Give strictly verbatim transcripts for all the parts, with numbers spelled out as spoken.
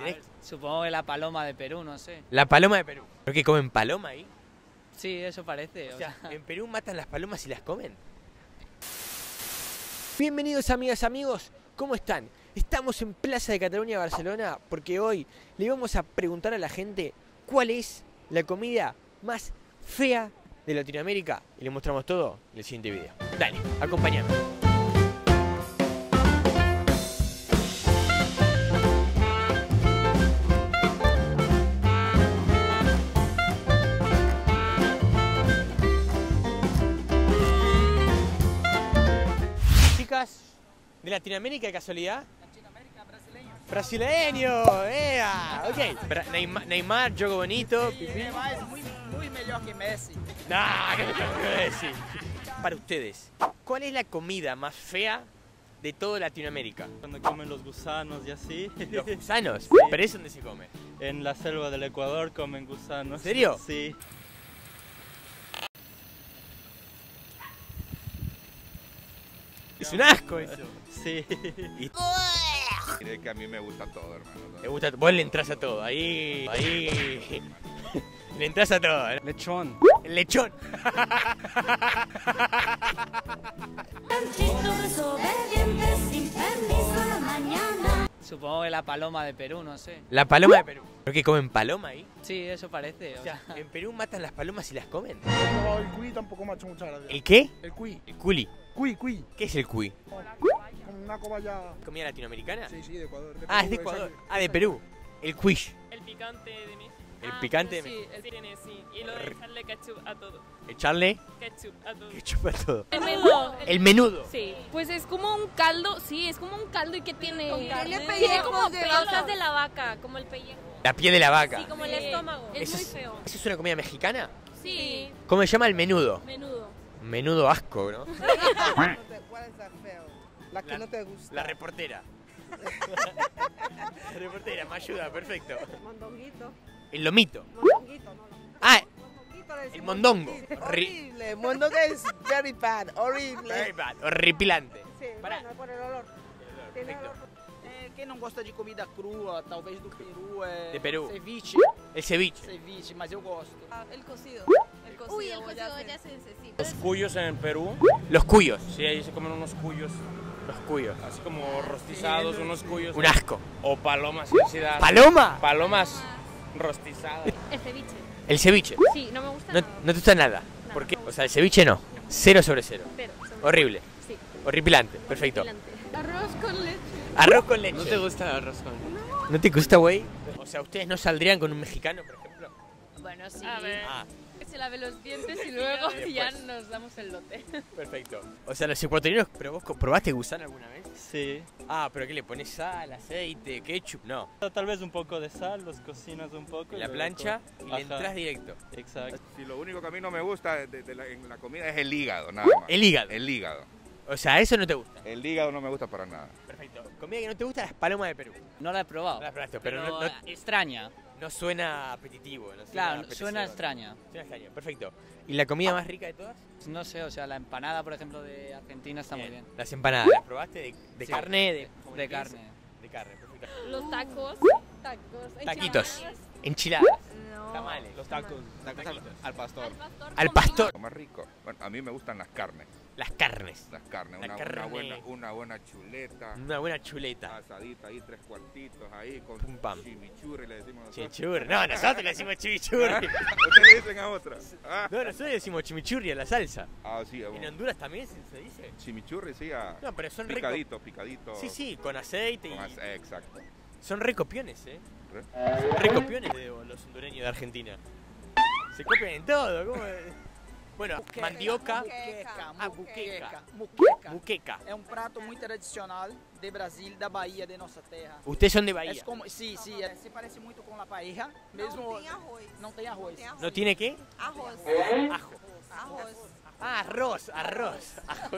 ¿Tenés? Supongo que la paloma de Perú, no sé. La paloma de Perú. ¿Pero que comen paloma ahí? Sí, eso parece. O o sea, sea. ¿en Perú matan las palomas y las comen? Bienvenidos amigas, amigos, ¿cómo están? Estamos en Plaza de Cataluña, Barcelona, porque hoy le vamos a preguntar a la gente cuál es la comida más fea de Latinoamérica y le mostramos todo en el siguiente video. Dale, acompáñame. Chicas, ¿de Latinoamérica de casualidad? Latinoamérica, brasileño. ¡Brasileño! ¡Ea! Ok. Bra- Neymar, Neymar, Jogo Bonito. Y Neymar es muy, muy mejor que Messi. ¡Nah! ¿Qué me tengo que decir? Para ustedes, ¿cuál es la comida más fea de toda Latinoamérica? Cuando comen los gusanos y así. Los gusanos. Sí. ¿Pero eso dónde se come? En la selva del Ecuador comen gusanos. ¿En serio? Sí. Es un asco eso. Sí. Y Es que a mí me gusta todo, hermano. te gusta, vos le entras a todo. Ahí, ahí. Le entras a todo. ¿eh? Lechón. El lechón. Ranchitos desobedientes sin permiso a la mañana. Supongo que la paloma de Perú, no sé. La paloma de Perú. ¿Pero que comen paloma ahí? Sí, eso parece. O o sea, sea. ¿en Perú matan las palomas y las comen? No, el cuy tampoco me ha hecho mucha gracia. ¿El qué? El cuy. El culi. Cuy, cuy. ¿Qué es el cuy? Como una cobaya. ¿Comida latinoamericana? Sí, sí, de Ecuador. De Ah, es de Perú, Ecuador. exacto. Ah, de Perú. El quiche. El picante de México. El Ah, picante de sí, México. el tiene, sí. Y lo de echarle ketchup a todo. Echarle Ketchup a todo. que chupa todo. El menudo. El menudo. Sí. Pues es como un caldo, sí, es como un caldo y que tiene... carne. Tiene como de pelos vaca. de la vaca, como el pellejo. La piel de la vaca. Sí, como el estómago. Es ¿Eso muy es, feo. ¿Eso es una comida mexicana? Sí. ¿Cómo se llama el menudo? Menudo. Menudo asco, ¿no? ¿Cuál es la feo? La que La- no te gusta. La reportera. La reportera, me ayuda, perfecto. Mondonguito. El lomito. Mondonguito, no. Ah, Mondonguito le decimos el mondongo. sí. Horri- Horrible. Mondongo es very bad. Horrible. Very bad, horripilante. Sí, Para. bueno, por el olor. Tiene Perfecto. olor. É, quem não gosta de comida crua, talvez do Peru, é... De Perú. Ceviche. El ceviche. Ceviche, mas eu gosto. El cocido. El cocido. Uy, el cocido ya se sí. Los cuyos en Perú, Los cuyos. sí, ahí se comen unos cuyos, Los cuyos. así como rostizados, unos cuyos. Un asco. O palomas, sí, sí da- ¿Paloma? Palomas rostizadas. El ceviche. El ceviche. Sí, no me gusta No, nada. no te gusta nada. No, ¿Por qué? no me O sea, el ceviche no. Cero sobre cero. Pero, Horrible. Sí. Horripilante. Perfecto. Arroz con leche. Arroz con leche. ¿No te gusta el arroz con? ¿No te gusta, güey? O sea, ¿ustedes no saldrían con un mexicano, por ejemplo? Bueno, sí. A ver. Ah, Que se lave los dientes y luego Después. ya nos damos el lote. perfecto. O sea, los ecuatorianos, ¿pero vos probaste gusano alguna vez? Sí. Ah, ¿pero qué le pones? Sal, aceite, ketchup. No. Tal vez un poco de sal, los cocinas un poco. En y la luego plancha y con- le Ajá, entras directo. Exacto. Si lo único que a mí no me gusta de, de la, en la comida es el hígado, nada más. El hígado. El hígado. O sea, eso no te gusta. El hígado no me gusta para nada. Perfecto. Comida que no te gusta, las palomas de Perú. No la he probado. No las probaste, pero no- no- extraña. No suena apetitivo. No suena Claro, apetecido. suena extraña. Suena extraño, perfecto. ¿Y la comida más rica de todas? No sé, o sea, la empanada, por ejemplo, de Argentina está muy bien. Las empanadas. ¿Las probaste? ¿De, de Sí. carne? De, De carne. De carne, perfecto. Los tacos. Tacos. Taquitos. enchiladas. Enchiladas. No. Tamales. Los tacos, tacos al- al pastor. Al pastor. Al con pastor. Lo más rico. Bueno, a mí me gustan las carnes. Las carnes. Las carnes. La Una, carne. una buena, una buena chuleta. Una buena chuleta. Asadita ahí, tres cuartitos ahí con Pum, pam. chimichurri, le decimos nosotros. Chimichurri. No, nosotros le decimos chimichurri. Ustedes le dicen a otra. Ah, No, nosotros le decimos chimichurri a la salsa. ah, sí, En bueno. Honduras también se se dice. Chimichurri, sí, a No, pero son ricos. picadito, picadito. Sí, sí, con aceite Con y... ac- eh, exacto. Son recopiones, ¿eh? ¿Re? Son recopiones de los hondureños de Argentina. Se copian en todo. ¿Cómo? Bueno, mandioca. Muqueca, Ah, muqueca, muqueca. muqueca. Muqueca. É um prato muito tradicional de Brasil, da Bahia, de nossa terra. Ustedes son de É Bahía. como, sim, sim, é, se parece muito com a paella, mesmo Não tem arroz. não tem arroz. ¿No tiene qué? Arroz. Ajo. Arroz. Ah, arroz, arroz. Ajo.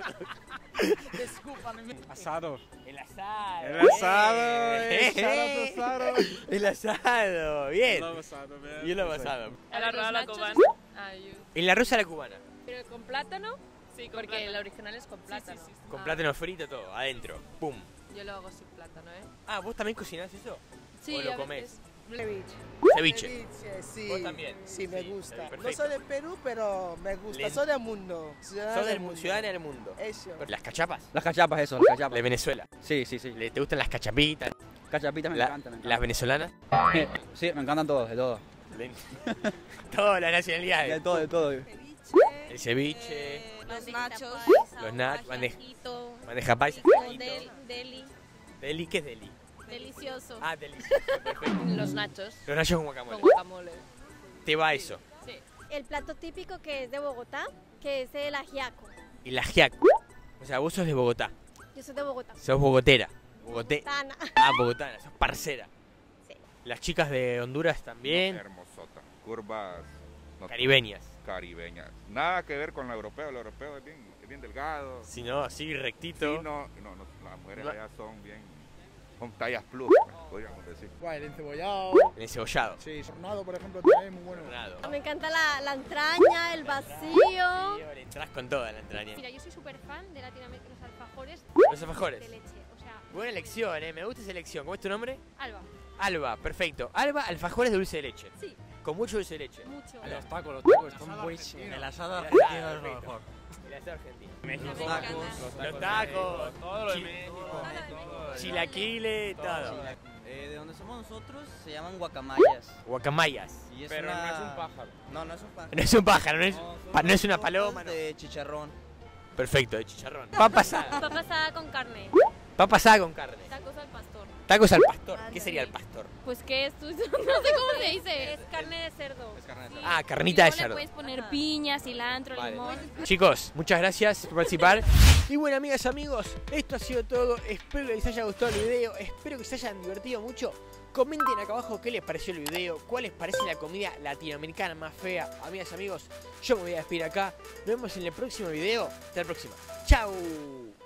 Desculpa, não me... Asado. El asado. El asado, Eh, eh, shout out to asado. El asado, bien. Love asado, man. Y el asado. El arroz a la cubana. Ah, yo- El arroz a la cubana. Pero con plátano, Sí, con porque plátano. el original es con plátano. sí, sí. Con Ah, plátano frito todo, adentro. Pum. Yo lo hago sin plátano, ¿eh? Ah, ¿vos también cocinás eso? Sí, ¿O lo a comés? veces. Ceviche. Ceviche. Ceviche, sí. ¿Vos también? Sí, me Sí, gusta. perfecto. No soy de Perú, pero me gusta. Len- Soy del mundo. Ciudadana Sos del del mundo. ciudadana del mundo. Eso. Pero ¿Las cachapas? Las cachapas, eso, las cachapas. De Venezuela. Sí, sí, sí. ¿Le- ¿Te gustan las cachapitas? Cachapitas me La- encantan. me ¿Las encantan. venezolanas? Sí, me encantan todos, de todo. Todas las De nacionalidades. todo, de todo. El ceviche, Los nachos. los nachos, bandeja, Taquito, bandeja paisa. del- deli. Deli, ¿qué es deli? Delicioso. Ah, delicioso, perfecto. Los nachos. Los nachos con guacamole. Con guacamole. Te va eso. Sí. El plato típico que es de Bogotá, que es el ajiaco. Y la ajiaco. O sea, vos sos de Bogotá. Yo soy de Bogotá. Sos bogotera. Bogoté. Tana. Ah, bogotana, sos parcera. Sí. Las chicas de Honduras también. Hermosota. Curvas no- Caribeñas. caribeñas. Nada que ver con la europea. El europeo es bien, es bien delgado. Si no, así rectito. Sí, no, no, no, las mujeres No. allá son bien, son tallas plus, pues, podríamos decir. Guay, el encebollado. El encebollado. Sí, tornado, por ejemplo, también es muy bueno. Tornado. Me encanta la, la entraña, el vacío. Le entras con toda la entraña. Mira, yo soy súper fan de Latinoamérica, los alfajores Los alfajores. de leche. O sea, Buena elección, eh. Me gusta esa elección. ¿Cómo es tu nombre? Alba, Alba, perfecto. Alba, alfajores de dulce de leche. Sí. Con mucho dulce de leche. mucho. Los tacos, los tacos están buenísimos. El asado El argentino asado, es lo perfecto. mejor. El asado argentino. México. Los tacos. Los tacos. Todo lo de Chi- México. Chilaquiles, todo. Eh, de donde somos nosotros se llaman guacamayas. Guacamayas. Y es Pero una- no es un pájaro. No, no es un pájaro. No es un pájaro, no es, son pa- no es una unos paloma. trozos no. de chicharrón. Perfecto, de chicharrón. Papa asada. Papa asada con carne. Papa asada con carne. Tacos al pastor. Tacos al pastor. ¿Qué sería el pastor? Pues, ¿qué es? Tú- No sé cómo se dice. Es carne de cerdo. Es carne de cerdo. Ah, carnita de Luego le cerdo. puedes poner piña, cilantro, Vale. limón. Chicos, muchas gracias por participar. Y bueno, amigas, amigos, esto ha sido todo. Espero que les haya gustado el video. Espero que se hayan divertido mucho. Comenten acá abajo qué les pareció el video, cuál les parece la comida latinoamericana más fea. Amigas, amigos, yo me voy a despedir acá. Nos vemos en el próximo video. Hasta la próxima. ¡Chao!